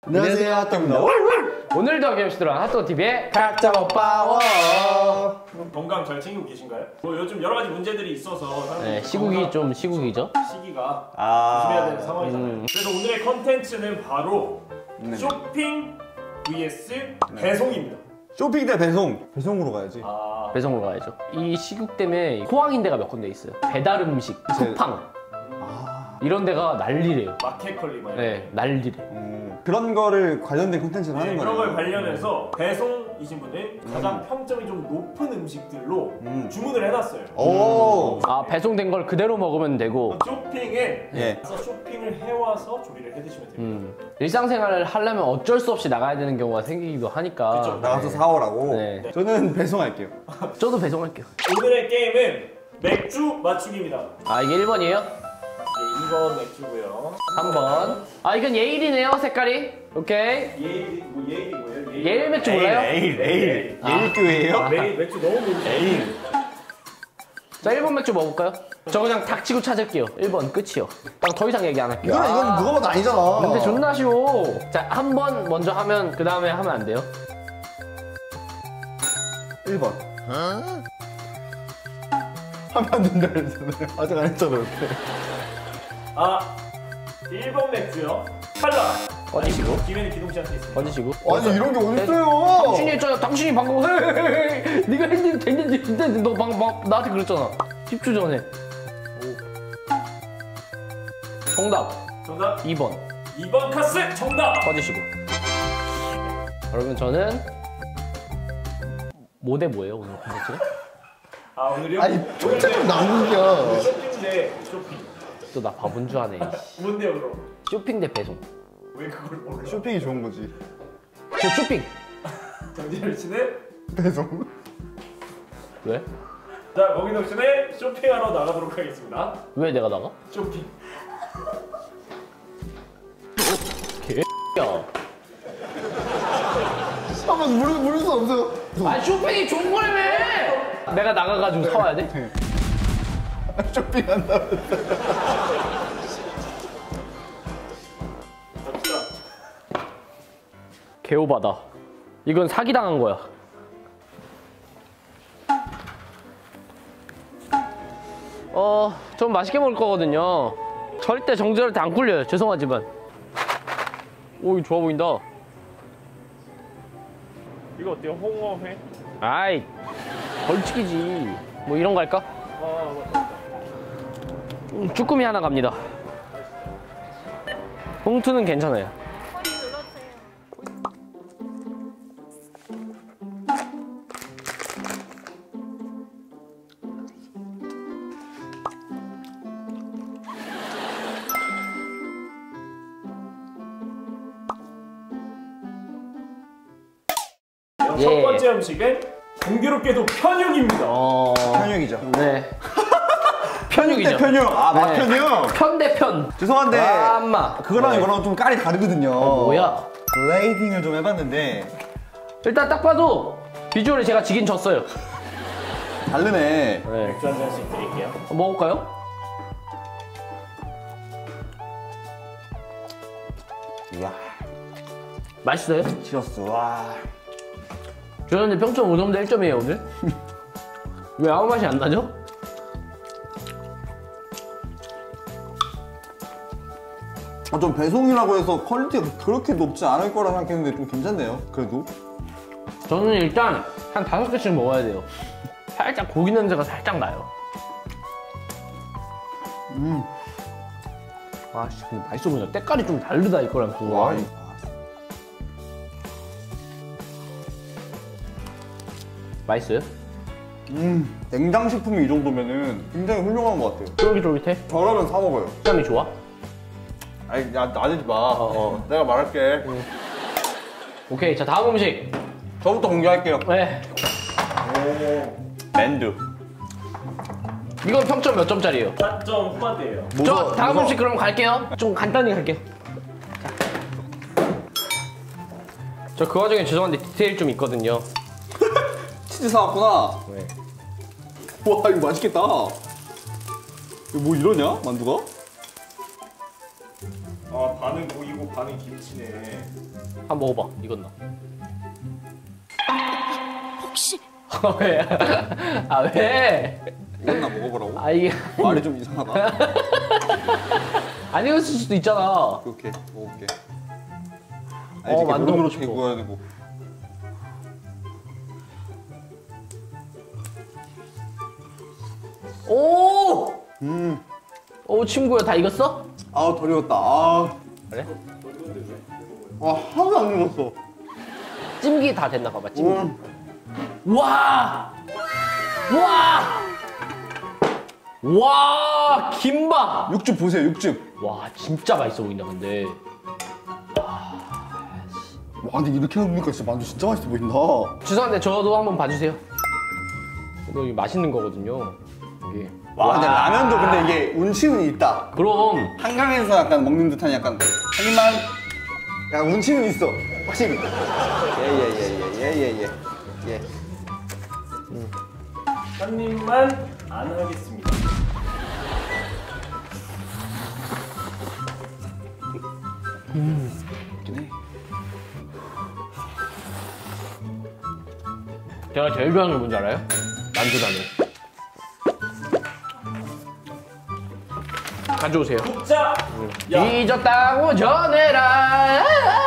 안녕하세요, 핫도그입니다. 오늘도 게임시들어간 핫도그TV의 각자 먹방워. 건강 잘 챙기고 계신가요? 뭐 요즘 여러 가지 문제들이 있어서 네, 시국이 좀 시국이죠? 시기가 조심해야 되는 상황이잖아요. 그래서 오늘의 컨텐츠는 바로 쇼핑 vs 배송입니다. 쇼핑 대 배송. 배송으로 가야지. 배송으로 가야죠. 이 시국 때문에 호황인 데가 몇 군데 있어요. 배달 음식, 쿠팡 이런 데가 난리래요. 마켓컬리 말이에요. 네, 난리래. 그런 거를 관련된 콘텐츠를 하는 거예요. 그런 걸 관련해서 배송이신 분은 가장 평점이 좀 높은 음식들로 주문을 해놨어요. 오. 배송된 걸 그대로 먹으면 되고 쇼핑에 가서 쇼핑을 해와서 조리를 해드시면 됩니다. 일상생활을 하려면 어쩔 수 없이 나가야 되는 경우가 생기기도 하니까. 그쵸. 나가서 사오라고. 네. 저는 배송할게요. 저도 배송할게요. 오늘의 게임은 맥주 맞추기입니다. 이게 1번이에요? 네, 2번 맥주고요. 3번. 이건 예일이네요, 색깔이. 오케이. 예일이 뭐예요? 예일 맥주 몰라요? 에일. 예일교회예요? 매일 맥주 너무 모르죠. 에일. 자, 1번 맥주 먹을까요? 저 그냥 닥치고 찾을게요. 1번 끝이요. 더 이상 얘기 안 할게요. 이건 누가 봐도 아니잖아. 근데 존나 쉬워. 자, 한 번 먼저 하면 그 다음에 하면 안 돼요? 1번. 하면 안 된다 그랬잖아요. 아직 안 했잖아요. 1번 맥주요. 탈락. 꺼지시고. 기회는 기동 씨한테 있습니다. 꺼지시고. 아니 이런 게 어딨어요? 당신이 했잖아. 당신이 방금 네가 했는데 너 방금 나한테 그랬잖아. 10초 전에. 정답. 정답 2번. 2번 카스 정답. 꺼지시고. 그러면 저는 뭐 대 뭐예요 오늘 콘텐츠가? 오늘이요? 아니 초점을 남겨. 쇼핑 대 쇼핑. 또 나 바본 줄 아네. 뭔데요 그럼? 쇼핑 대 배송. 왜 그걸 몰라? 쇼핑이 좋은 거지. 저 쇼핑. 정진열 씨는? 배송. 왜? 자, 먹이동 씨는 쇼핑하러 나가도록 하겠습니다. 왜 내가 나가? 쇼핑. 개야. 한번 물을 수 없어요. 쇼핑이 좋은 거라며! 내가 나가가지고 사와야 돼? 쇼핑한다. 갑시다. 개오바다. 이건 사기당한 거야. 좀 맛있게 먹을 거거든요. 절대 정절한테 안 굴려요. 죄송하지만. 오, 이거 좋아 보인다. 이거 어때요? 홍어회? 아이, 벌칙이지. 뭐 이런 거 할까? 맞다. 쭈꾸미 하나 갑니다. 봉투는 괜찮아요. 첫 번째 음식은 공교롭게도 편육입니다. 편육이죠. 네. 편육이죠. 편육. 맛편육. 편대편. 죄송한데 엄마. 그거랑 이거랑 좀 깔이 다르거든요. 뭐야? 블레이딩을 좀 해봤는데 일단 딱 봐도 비주얼이 제가 지긴 졌어요. 다르네. 네. 맥주 한 잔씩 드릴게요. 먹을까요? 이야. 맛있어요? 치였어. 와. 죄송한데 평점 5점 대 1점이에요 오늘? 왜 아무 맛이 안 나죠? 좀 배송이라고 해서 퀄리티가 그렇게 높지 않을 거라 생각했는데 좀 괜찮네요. 그래도. 저는 일단 한 5개씩 먹어야 돼요. 살짝 고기 냄새가 살짝 나요. 아씨, 근데 맛있어 보인다. 때깔이 좀 다르다 이거랑 또. 와. 맛있어요? 냉장식품이 이 정도면은 굉장히 훌륭한 것 같아요. 쫄깃쫄깃해? 저라면 사 먹어요. 식감이 좋아? 아니, 야, 나대지 마. 내가 말할게. 오케이, 자 다음 음식. 저부터 공개할게요. 네. 맨두. 이건 평점 몇 점짜리예요? 4점 후반대예요. 저 다음 음식 그럼 갈게요. 좀 간단히 갈게요. 저 그 와중에 죄송한데 디테일 좀 있거든요. 치즈 사왔구나. 네. 와, 이거 맛있겠다. 이거 뭐 이러냐, 만두가? 반은 고기고 반은 나는 김치네. 한번 먹어봐. 이건 나. 혹시 왜? 아 왜? 이건 나 먹어보라고? 아 이게 말이 좀 이상하다. 아니었을 수도 있잖아. 오케이, 먹어볼게. 만들어 으로 싶어. 구워야 되고. 오! 오 친구야 다 익었어? 아, 덜 익었다. 아, 그래? 와, 하나도 안 익었어. 찜기 다 됐나 봐봐 찜기. 와! 와! 와! 김밥! 육즙 보세요, 육즙. 와 진짜 맛있어 보인다 근데. 와, 근데 이렇게 해보니까 진짜 만두 진짜 맛있어 보인다. 죄송한데 저도 한번 봐주세요. 이거 맛있는 거거든요. 이게. 와, 근데 라면도 근데 이게 운치는 있다. 그럼 한강에서 약간 먹는 듯한 약간 하지만 약간 운치는 있어. 확실히. 예예예예예예예. 예. 한 입만 안 하겠습니다. 제가 제일 좋아하는 게 뭔지 알아요? 만두라면. 가져오세요. 자, 야, 잊었다고 전해라.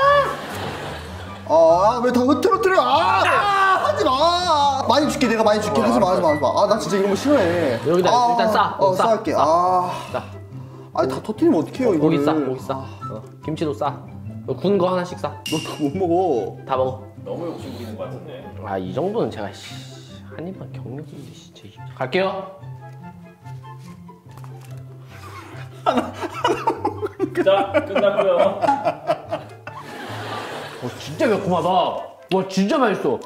왜 다 흐트러뜨려? 하지 마. 많이 줄게, 내가 많이 줄게. 하지 마, 하지 마, 하지 마. 아, 나 진짜 이런 거 싫어해. 여기다 일단 싸. 싸. 싸할게. 싸. 아니 다 터뜨리면 어떡해요, 이거를. 고기 싸. 고기 싸. 김치도 싸. 군 거 하나씩 싸. 너 다 못 먹어. 다 먹어. 너무 욕심 부리는 것 같은데. 아 이 정도는 제가 한 입만 경력인데 진짜. 갈게요. 자, 끝났고요. 진짜 매콤하다. 와 진짜 맛있어.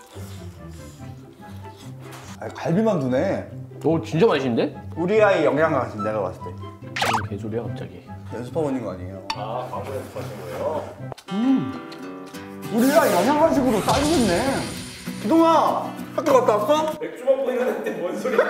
갈비만두네. 오 진짜 맛있는데? 우리 아이 영양가 같은 내가 봤을 때. 무슨 개소리야 갑자기. 연습하고 있는 거 아니에요? 아, 광고 연습하신 거예요? 우리 아이 영양간식으로 싸주겠네. 기동아, 학교 갔다 왔어? 맥주 먹고 일어났는데 뭔 소리야?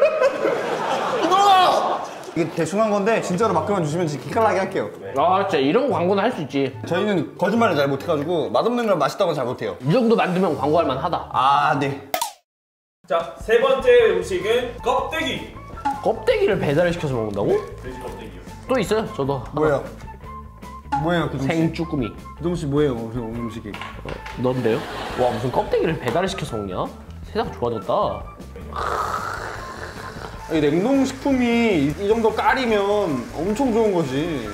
기동아! 이게 대충 한 건데 진짜로 맡겨만 주시면 진짜 기깔나게 할게요. 아 진짜 이런 광고는 할 수 있지. 저희는 거짓말을 잘 못해가지고 맛없는 걸 맛있다고 잘 못해요. 이 정도 만들면 광고할 만하다. 아, 네. 자, 세 번째 음식은 껍데기. 껍데기를 배달을 시켜서 먹는다고? 돼지 껍데기요. 또 있어요 저도. 뭐예요? 뭐예요, 기동 씨? 생쭈꾸미. 기동 씨 뭐예요, 오늘 음식이? 넌데요? 와 무슨 껍데기를 배달을 시켜서 먹냐? 세상 좋아졌다. 이 냉동식품이 이 정도 깔이면 엄청 좋은 거지.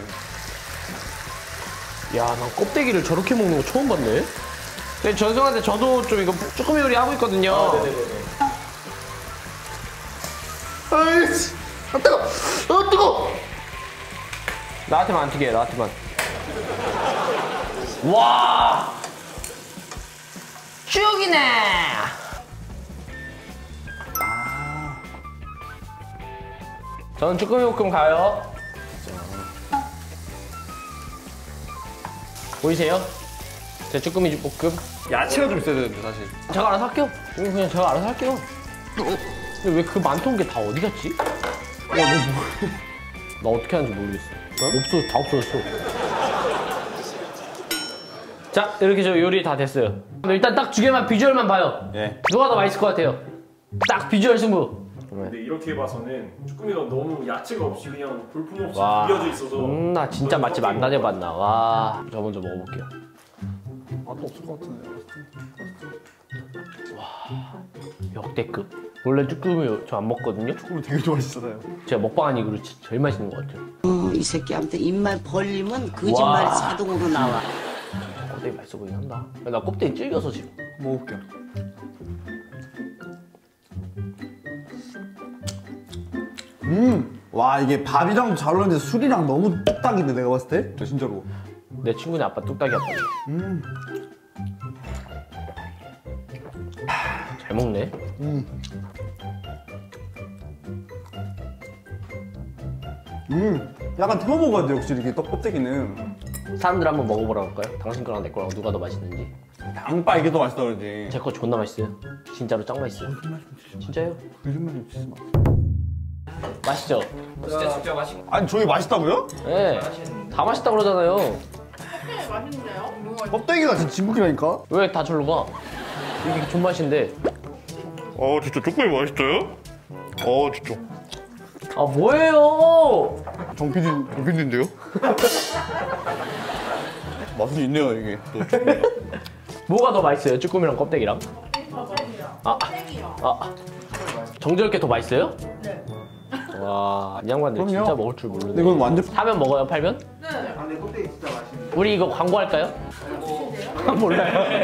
야, 난 껍데기를 저렇게 먹는 거 처음 봤네. 근데 죄송한데 저도 좀 이거 쭈꾸미 요리 하고 있거든요. 네네네. 아이씨, 아 뜨거, 아 뜨거. 나한테만 안 튀게, 해, 나한테만. 와, 죽이네. 저는 쭈꾸미 볶음 가요. 보이세요? 제 쭈꾸미 볶음. 야채가 좀 있어야 되는데 사실. 제가 알아서 할게요. 이거 그냥 제가 알아서 할게요. 근데 왜 그 많던 게 다 어디 갔지? 나 어떻게 하는지 모르겠어. 다 없어졌어. 자, 이렇게 저 요리 다 됐어요. 일단 딱 두 개만 비주얼만 봐요. 예. 누가 더 맛있을 것 같아요? 딱 비주얼 승부. 근데 이렇게 봐서는 쭈꾸미가 너무 야채가 없이 그냥 볼품없이 와, 비벼져 있어서 나 진짜 맛집 안 다녀봤나. 와, 저 먼저 먹어볼게요. 맛도 없을 것 같은데. 역대급. 원래 쭈꾸미 저 안 먹거든요. 쭈꾸미 되게 좋아하시잖아요. 제가 먹방 아니 그렇 제일 맛있는 것 같아요. 이 새끼한테 입만 벌리면 거짓말이 와. 자동으로 나와. 껍데기 맛있어 보이긴 한다. 나 껍데기 질겨서 지금. 먹어볼게요. 와 이게 밥이랑 잘 어울리는데 술이랑 너무 뚝딱인데 내가 봤을 때? 저 진짜로. 내 친구네 아빠 뚝딱이 아빠네. 잘 먹네. 약간 태워 먹어야 돼 역시 이렇게 떡 껍데기는. 사람들 한번 먹어보라고 할까요? 당신 거랑 내 거랑 누가 더 맛있는지. 양파 이게 더 맛있다 그러지. 제 거 존나 맛있어요. 진짜로 짱 맛있어요. 진짜요? 요즘만 좀 주지 마. 맛있죠? 아니 저희 맛있다고요? 네. 다 맛있다 그러잖아요. 맛있는데요? 뭐가 껍데기가 진짜 진국이라니까? 왜 다 절로 가? 이게 존맛인데. 진짜 쭈꾸미 맛있어요? 진짜. 아 뭐예요? 정PD인데요? 맛은 있네요, 이게. 또 쭈꾸미가. 뭐가 더 맛있어요? 쭈꾸미랑 껍데기랑? 정재열께 더 맛있어요? 네. 와, 이 양반들 그럼요. 진짜 먹을 줄 모르네. 근데 이건 완전 사면 먹어요, 팔면? 네. 우리 이거 광고할까요? 몰라요.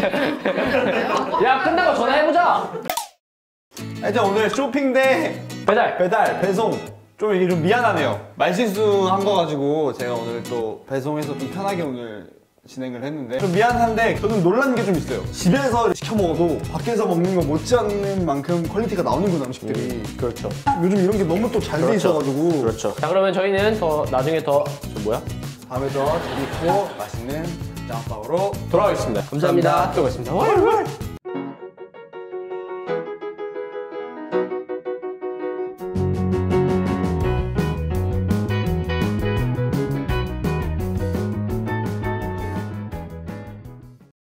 야, 끝나고 전화해보자. 일단 오늘 쇼핑 배달. 배송 좀 이게 좀 미안하네요. 말실수한 거 가지고 제가 오늘 또 배송해서 좀 편하게 오늘 진행을 했는데 좀 미안한데 저는 놀란 게 좀 있어요. 집에서 시켜 먹어도 밖에서 먹는 거 못지않는 만큼 퀄리티가 나오는구나, 음식들이. 그렇죠. 요즘 이런 게 너무 또 잘 돼 있어가지고. 그렇죠. 자, 그러면 저희는 나중에 저 뭐야? 다음에 더 재밌고 맛있는 짬밥으로 돌아오겠습니다. 감사합니다. 또 뵙겠습니다.